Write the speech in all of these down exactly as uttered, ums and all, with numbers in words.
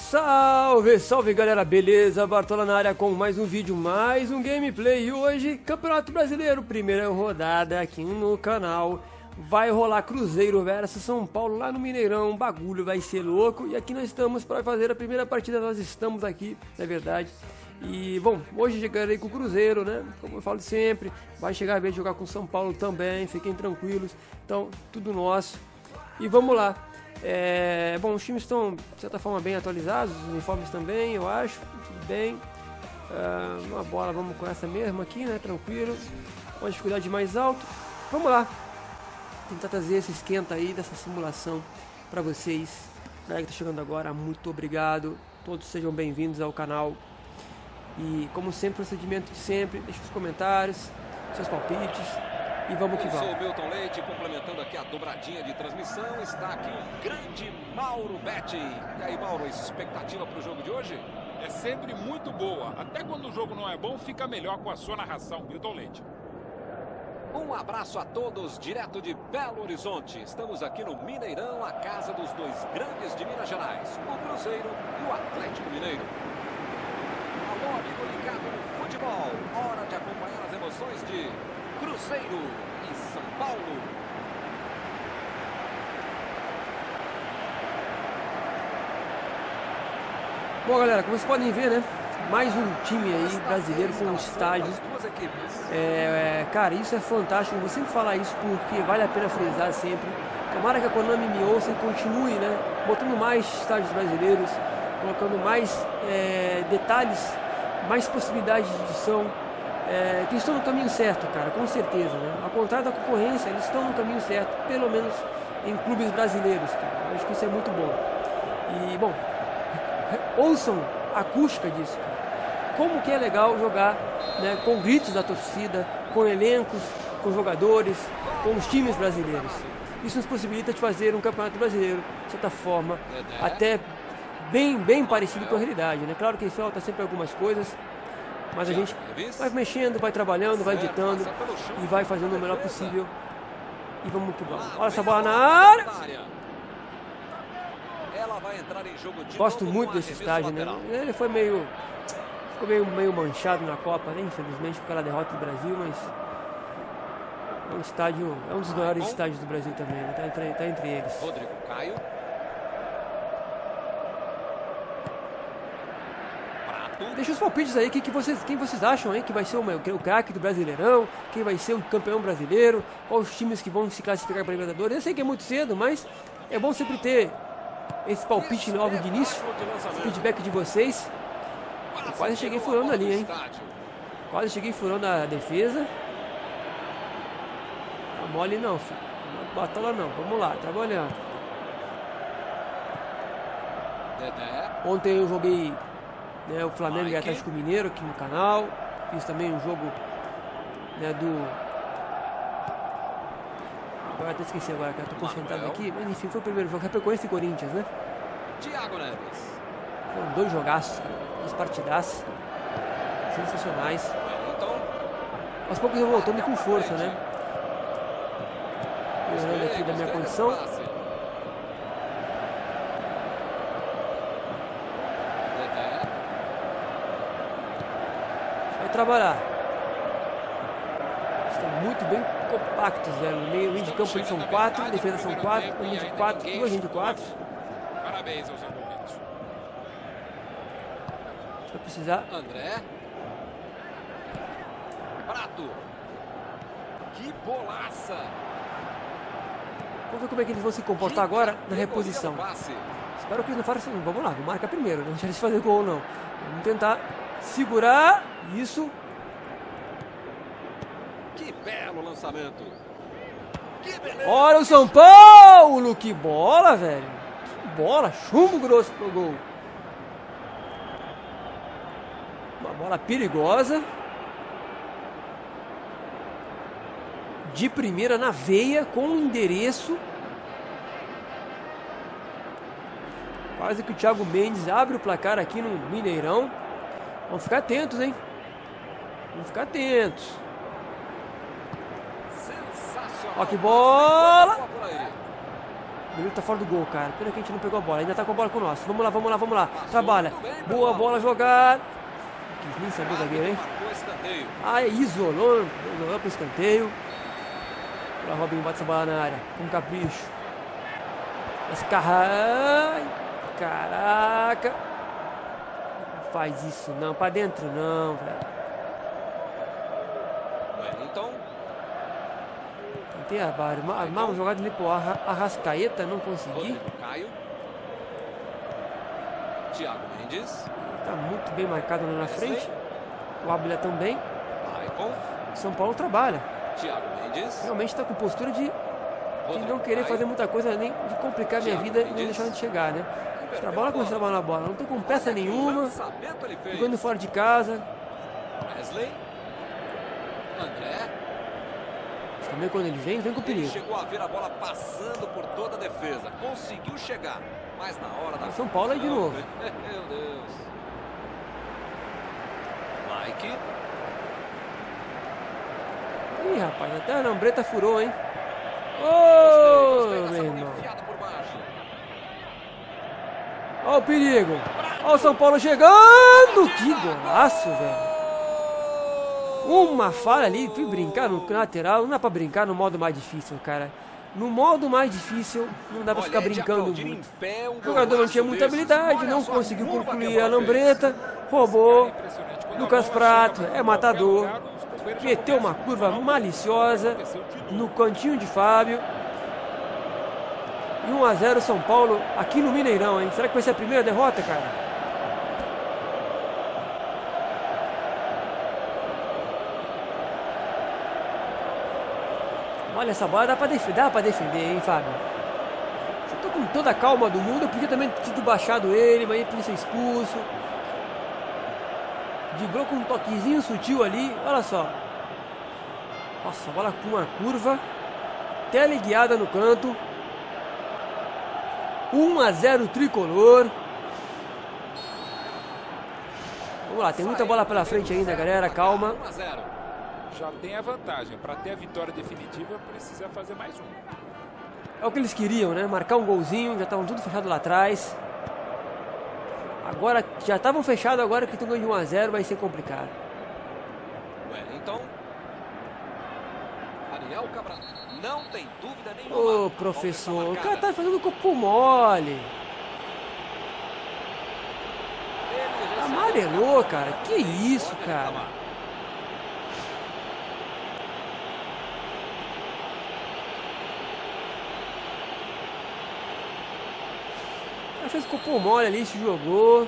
Salve, salve galera, beleza? Bartola na área com mais um vídeo, mais um gameplay. E hoje, Campeonato Brasileiro, primeira rodada aqui no canal. Vai rolar Cruzeiro versus São Paulo lá no Mineirão, o bagulho vai ser louco. E aqui nós estamos para fazer a primeira partida, nós estamos aqui, na verdade. E bom, hoje chegarei com o Cruzeiro, né? Como eu falo sempre, vai chegar a vez de jogar com o São Paulo também, fiquem tranquilos. Então, tudo nosso. E vamos lá. É, bom, os times estão de certa forma bem atualizados, os uniformes também, eu acho, tudo bem. É, uma bola, vamos com essa mesmo aqui, né? Tranquilo. Uma dificuldade mais alta. Vamos lá. Tentar trazer esse esquenta aí dessa simulação para vocês. Galera que tá chegando agora, muito obrigado. Todos sejam bem-vindos ao canal. E como sempre, procedimento de sempre, deixe os comentários, seus palpites. E vamos que vamos. Eu sou o Milton Leite, complementando aqui a dobradinha de transmissão. Está aqui o grande Mauro Betti. E aí, Mauro, expectativa para o jogo de hoje? É sempre muito boa. Até quando o jogo não é bom, fica melhor com a sua narração, Milton Leite. Um abraço a todos, direto de Belo Horizonte. Estamos aqui no Mineirão, a casa dos dois grandes de Minas Gerais, o Cruzeiro e o Atlético Mineiro. Alô, amigo ligado no futebol. Hora de acompanhar as emoções de Cruzeiro e São Paulo. Bom, galera, como vocês podem ver, né? Mais um time aí brasileiro com um estádio. É, é, cara, isso é fantástico. Eu vou sempre falar isso porque vale a pena frisar sempre. Tomara que a Konami me ouça e continue, né? Botando mais estádios brasileiros, colocando mais é, detalhes, mais possibilidades de edição. É, que estão no caminho certo, cara, com certeza, né? Ao contrário da concorrência, eles estão no caminho certo, pelo menos em clubes brasileiros, cara. Eu acho que isso é muito bom. E, bom, ouçam a acústica disso, cara. Como que é legal jogar, né, com gritos da torcida, com elencos, com jogadores, com os times brasileiros. Isso nos possibilita de fazer um campeonato brasileiro, de certa forma, até bem, bem parecido com a realidade, né? Claro que falta sempre algumas coisas, mas a gente vai mexendo, vai trabalhando, vai editando e vai fazendo o melhor possível. E vamos que vamos. Olha essa bola na área. Gosto muito desse estádio, né? Ele foi meio... Ficou meio, meio manchado na Copa, né? Infelizmente, com aquela derrota do Brasil, mas... É um estádio... É um dos maiores estádios do Brasil também, né? Tá entre, tá entre eles. Rodrigo Caio. Deixa os palpites aí, que, que vocês, quem vocês acham aí que vai ser o, o craque do Brasileirão, quem vai ser o campeão brasileiro, quais os times que vão se classificar para a Libertadores. Eu sei que é muito cedo, mas é bom sempre ter esse palpite logo de início, esse feedback de vocês. Eu quase cheguei furando ali, hein? Quase cheguei furando a defesa. Não mole não, filho. Não bota lá não, vamos lá, trabalhando. Ontem eu joguei... Né, o Flamengo e Atlético Mineiro aqui no canal. Fiz também um jogo, né, do... Agora até esqueci agora, cara. Tô concentrado aqui. Mas enfim, foi o primeiro jogo. Chapecoense e Corinthians, né? Thiago Neves. Foram dois jogaços, cara. Dois partidaços. Sensacionais. Aos poucos eu voltando com força, né? Melhorando aqui da minha condição. Trabalhar. Estão muito bem compactos, velho. No meio, meio de campo eles são quatro, defesa são quatro, um de quatro, duas gente de quatro. Parabéns aos envolvidos. Vai precisar. André. Prato. Que bolaça. Vamos ver como é que eles vão se comportar agora na reposição. Espero que eles não façam. Vamos lá, vamos marcar primeiro. Não deixa eles fazer gol, não. Vamos tentar segurar. Isso. Que belo lançamento. Que beleza. Olha o São Paulo. Que bola, velho. Que bola. Chumbo grosso pro gol. Uma bola perigosa. De primeira na veia, com o endereço. Quase que o Thiago Mendes abre o placar aqui no Mineirão. Vamos ficar atentos, hein? Vamos ficar atentos. Ó que bola! O goleiro tá fora do gol, cara. Pena que a gente não pegou a bola. Ainda tá com a bola com o nosso. Vamos lá, vamos lá, vamos lá. Trabalha. Boa bola jogada. Quis nem saber o zagueiro, hein? Ah, isolou. Isolou pro escanteio. O Robinho bate essa bola na área. Com capricho. Esse carra... Caraca. Não faz isso não. Pra dentro não, velho. Wellington. Tentei armar uma jogada ali pro Arrascaeta. Não consegui. Caio. Thiago Mendes. Tá muito bem marcado lá na frente. O Ábila também. Maicon. São Paulo trabalha. Thiago Mendes. Realmente está com postura de, de não querer fazer muita coisa, nem de complicar a minha vida e não deixar de chegar, né? Trabalha com trabalha na bola. Não tô com peça nenhuma. Jogando fora de casa. Wesley. André. Mas também quando ele vem, vem com perigo. Ele chegou a ver a bola passando por toda a defesa. Conseguiu chegar. Mas na hora da... São Paulo aí de novo. Meu Deus. Mike. Ih, rapaz, até a lambreta furou, hein? Ô, oh, meu irmão. Olha o perigo. Olha o São Paulo chegando. Que golaço, velho. Uma falha ali. Fui brincar no lateral. Não dá pra brincar no modo mais difícil, cara. No modo mais difícil, não dá pra ficar brincando muito. O jogador não tinha muita habilidade, não conseguiu concluir a lambreta, roubou. Lucas Prato é matador, meteu uma curva maliciosa no cantinho de Fábio. E um a zero São Paulo aqui no Mineirão, hein? Será que vai ser a primeira derrota, cara? Olha, essa bola dá pra defender, dá pra defender, hein, Fábio? Eu tô com toda a calma do mundo. Eu podia também ter tido baixado ele, mas ele podia ser expulso. Driblou com um toquezinho sutil ali. Olha só. Nossa, a bola com uma curva. Teleguiada no canto. um a zero tricolor. Vamos lá, tem muita bola pela frente ainda, galera. Calma. Já tem a vantagem. Para ter a vitória definitiva, precisa fazer mais um. É o que eles queriam, né? Marcar um golzinho. Já estavam tudo fechado lá atrás. Agora, já estavam fechados. Agora que estão ganhando de um a zero, vai ser complicado. Wellington. Ariel Cabral. Não tem dúvida nenhuma. Ô, professor, o cara tá fazendo corpo mole. Amarelou, cara. Que isso, cara? Fez corpo mole ali, se jogou.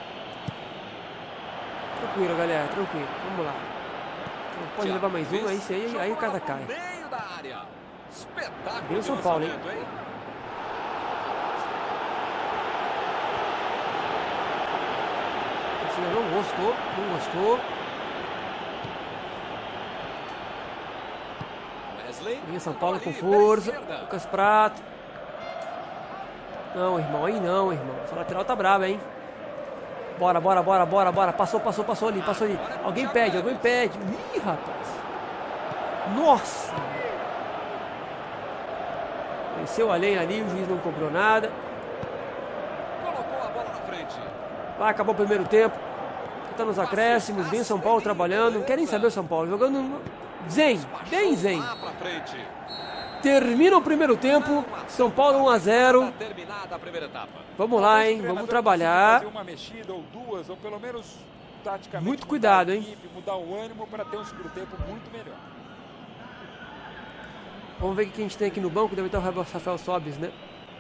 Tranquilo, galera, tranquilo. Vamos lá. Não pode levar mais um, aí isso aí, aí a casa cai. Bem o São Paulo, hein? Você não gostou, não gostou. Vem São Paulo com força. Lucas Prato. Não, irmão, aí não, irmão. Essa lateral tá brava, hein? Bora, bora, bora, bora, bora. Passou, passou, passou ali, passou ali. Alguém pede, alguém pede. Ih, rapaz. Nossa. Venceu além ali, o juiz não cobrou nada. Colocou a bola na frente. Vai, acabou o primeiro tempo. Tá nos acréscimos, vem São Paulo trabalhando. Não querem saber o São Paulo. Jogando zen, bem zen. Termina o primeiro tempo, São Paulo um a zero. Vamos lá, hein? Vamos trabalhar. Muito cuidado, hein? Mudar o ânimo para ter um segundo tempo muito melhor. Vamos ver o que a gente tem aqui no banco. Deve estar o Rafael Sobis, né?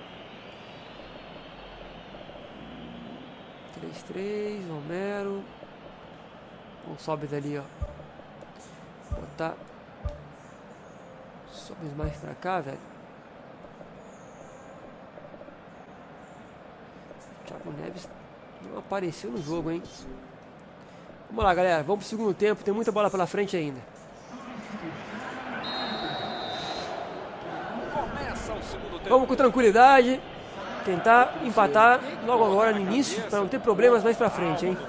três três, Romero. O Sobis ali, ó. Botar. Sobis mais pra cá, velho. Thiago Neves não apareceu no jogo, hein? Vamos lá, galera. Vamos pro segundo tempo. Tem muita bola pela frente ainda. Vamos com tranquilidade. Tentar empatar logo agora no início, para não ter problemas mais pra frente, hein?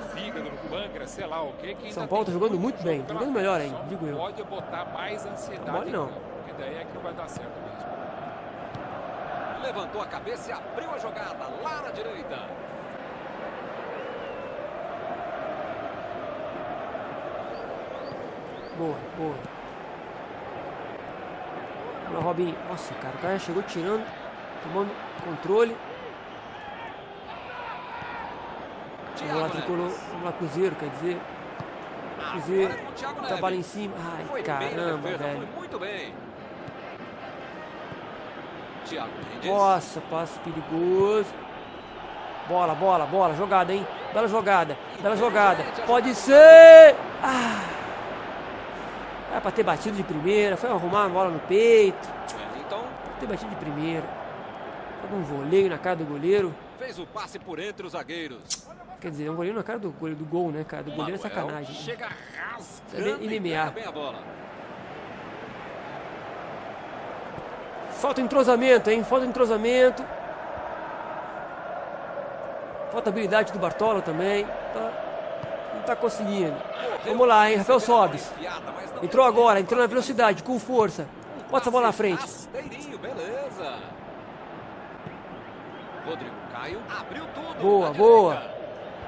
São Paulo tá jogando muito bem. Tá jogando melhor ainda, digo eu. Pode botar mais ansiedade. Mole não. Porque daí é que não vai dar certo mesmo. Levantou a cabeça e abriu a jogada lá na direita. Boa, boa. Vamos lá, Robinho. Nossa, cara, o cara chegou tirando, tomando controle. Vamos lá, tricolor. Vamos lá, Cruzeiro, quer dizer. Cruzeiro, trabalha em cima. Ai, caramba, velho. Muito bem. Nossa, passe perigoso. Bola, bola, bola. Jogada, hein? Bela jogada. Bela jogada. Pode ser. Ah. Era pra ter batido de primeira. Foi arrumar a bola no peito. Então, ter batido de primeira. Foi um voleio na cara do goleiro. Fez o passe por entre os zagueiros. Quer dizer, um goleiro na cara do, do gol, né, cara? Do goleiro é sacanagem. Chega rasgando e bem a bola. Falta entrosamento, hein? Falta entrosamento. Falta habilidade do Bartola também. Tá, não tá conseguindo. Vamos lá, hein? Rafael Sobis. Entrou agora, entrou na velocidade, com força. Bota essa bola na frente. Beleza. Rodrigo Caio abriu tudo. Boa, boa.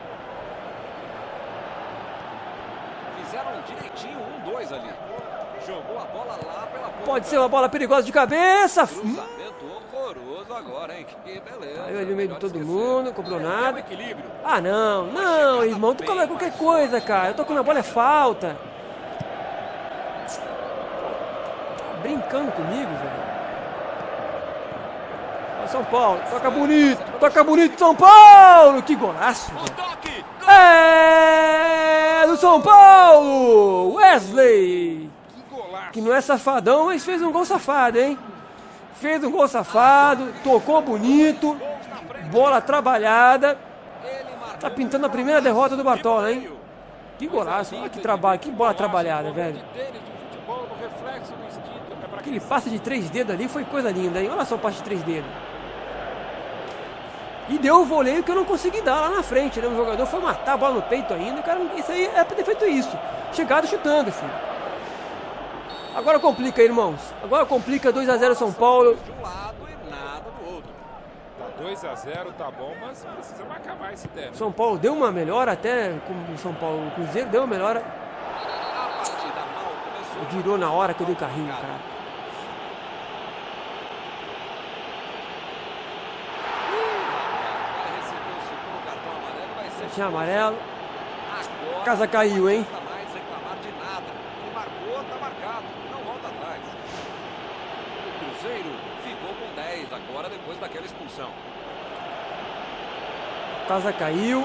Fizeram direitinho, um, dois ali. Jogou a bola lá pela ponta. Pode ser uma bola perigosa de cabeça. Cruzamento horroroso agora, hein? Que beleza. Caiu ali no meio de todo mundo, não cobrou nada. Ah, não, não, irmão. Tu cobra qualquer coisa, cara. Eu tô com a bola, é falta. Tá brincando comigo, velho. São Paulo, toca bonito, toca bonito São Paulo. Que golaço, velho. É do São Paulo, Wesley. Que não é safadão, mas fez um gol safado, hein? Fez um gol safado, tocou bonito, bola trabalhada. Tá pintando a primeira derrota do Bartola, hein? Que golaço, olha que trabalho, que bola trabalhada, velho. Aquele passe de três dedos ali foi coisa linda, hein? Olha só o passe de três dedos. E deu o voleio que eu não consegui dar lá na frente, né? O jogador foi matar a bola no peito ainda. O cara, isso aí é pra ter feito isso. Chegado chutando, filho. Agora complica, irmãos. Agora complica. Dois a zero São Paulo. De um lado e nada do outro. Tá dois a zero, tá bom, mas precisa marcar mais esse tempo. São Paulo deu uma melhora até, como o São Paulo, o Cruzeiro deu uma melhora. A partida mal começou. Virou na hora que eu dei o carrinho, cara. Tinha amarelo. A casa caiu, hein? Não mais reclamar de nada. Ele marcou, tá marcado. Não volta atrás. O Cruzeiro ficou com dez agora depois daquela expulsão. A casa caiu.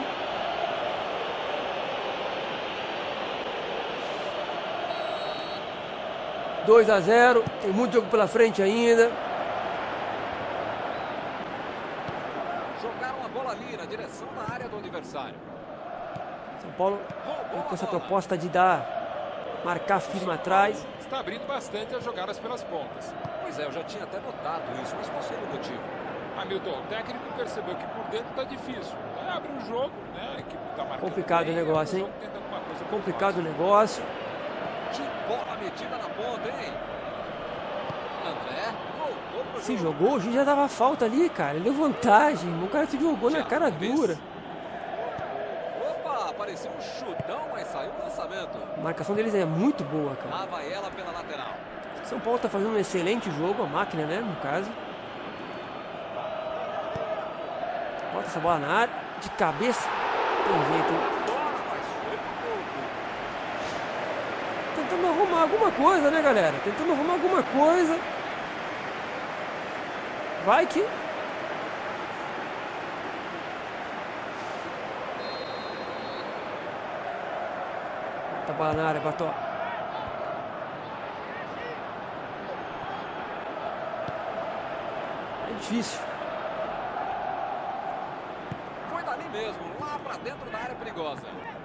dois a zero. Tem muito jogo pela frente ainda. Jogaram a bola ali na direção da área do adversário. São Paulo com essa proposta de dar, marcar firme atrás. Está abrindo bastante as jogadas pelas pontas. Pois é, eu já tinha até notado isso, mas qual seria o motivo? Hamilton, o técnico percebeu que por dentro está difícil. Abre o jogo, né? A equipe tá marcando. Complicado bem, o negócio, hein? Complicado o negócio. Que bola metida na ponta, hein? André voltou pro Se jogo. jogou, o juiz já dava falta ali, cara. Ele deu vantagem. O cara se jogou na cara dura. Opa, parecia um chutão, mas saiu o lançamento. A marcação deles é muito boa, cara. Lá vai ela pela lateral. São Paulo tá fazendo um excelente jogo, a máquina, né, no caso. Bota essa bola na área, de cabeça. Tem jeito, hein? Bola, mas foi pro Tentando arrumar alguma coisa, né, galera? Tentando arrumar alguma coisa. Vai que... Tá bola na área, Bató. É difícil. Foi dali mesmo, lá pra dentro da área perigosa.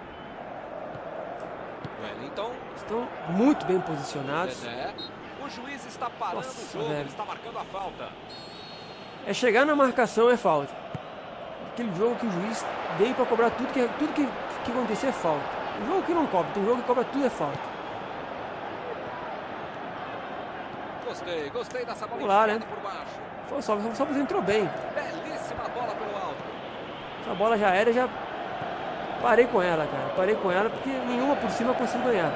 Wellington. Estão muito bem posicionados. Dedé. O juiz está parando Nossa, o jogo, velho. ele está marcando a falta. É chegar na marcação é falta. Aquele jogo que o juiz veio para cobrar tudo que tudo que, que acontecer é falta. Um jogo que não cobra, tem um jogo que cobra tudo é falta. Gostei, gostei dessa bola Vamos lá, né? por baixo. Só, só você entrou bem. Belíssima bola pelo alto. Essa bola já era, já parei com ela, cara. Parei com ela porque nenhuma por cima eu consigo ganhar.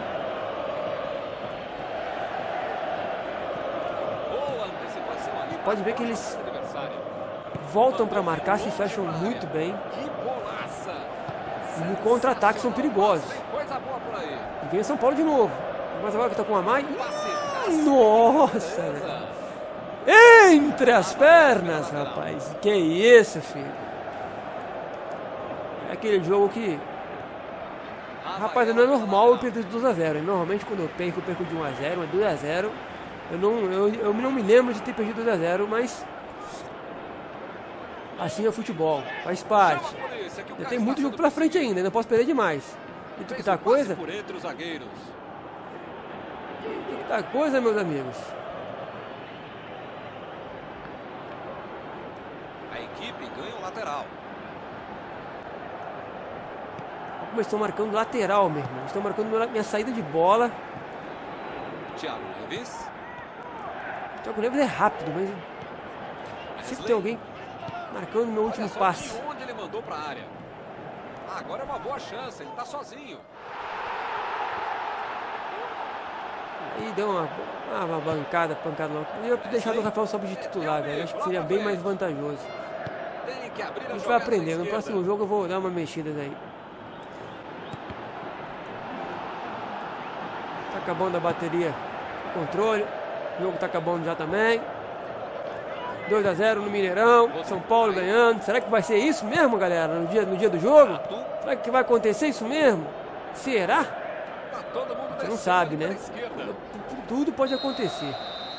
Boa antecipação ali. Pode ver que eles voltam para marcar, se fecham muito bem. Que bolaça. E no contra-ataque são perigosos. Coisa boa por aí. E vem São Paulo de novo. Mas agora que tá com a mais. Nossa, velho. Entre as pernas, rapaz. Que isso, filho. É aquele jogo que... Rapaz, não é normal eu perder de dois a zero. Normalmente quando eu perco, eu perco de um a zero, mas dois a zero. Eu não, eu, eu não me lembro de ter perdido dois a zero, mas... Assim é o futebol. Faz parte. Já tem muito jogo pela frente ainda, ainda posso perder demais. E tu que tá coisa? Por entre os zagueiros. E que tá coisa, meus amigos? A equipe ganha o lateral. Olha como eles estão marcando lateral, meu irmão. Estão marcando minha saída de bola. Thiago Neves. O Thiago Neves é rápido, mas sempre tem alguém marcando meu último passe. Onde ele mandou para a área. Ah, agora é uma boa chance, ele tá sozinho. Aí deu uma, uma bancada, pancada louca. Eu ia deixar o Rafael só de titular, velho. Acho que seria bem mais vantajoso. A gente vai aprender. No próximo jogo eu vou dar uma mexida aí. Tá acabando a bateria, controle. O jogo tá acabando já também. dois a zero no Mineirão. São Paulo ganhando. Será que vai ser isso mesmo, galera? No dia, no dia do jogo? Será que vai acontecer isso mesmo? Será? Você não sabe, né? Tudo pode acontecer.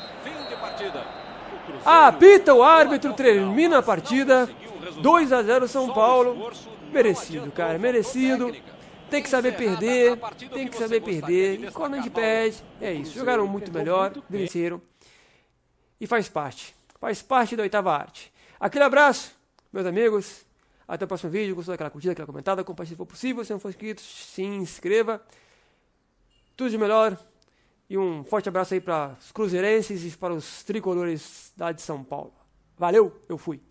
Apita o árbitro, termina a partida. dois a zero São Paulo. Merecido, cara, merecido. Tem que saber perder, tem que saber perder. E quando a gente perde, é isso. Jogaram muito melhor, venceram. E faz parte. Faz parte da oitava arte. Aquele abraço, meus amigos. Até o próximo vídeo. Gostou daquela curtida, aquela comentada? Compartilhe se for possível. Se não for inscrito, se inscreva. Tudo de melhor. E um forte abraço aí para os cruzeirenses e para os tricolores da de São Paulo. Valeu, eu fui.